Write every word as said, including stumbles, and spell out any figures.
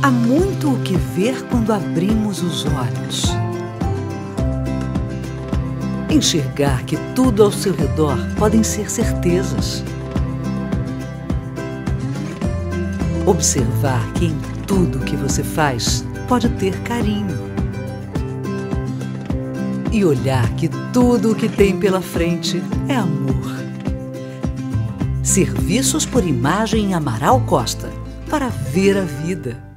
Há muito o que ver quando abrimos os olhos. Enxergar que tudo ao seu redor podem ser certezas. Observar que em tudo que você faz pode ter carinho. E olhar que tudo o que tem pela frente é amor. Serviços por Imagem Amaral Costa, para ver a vida.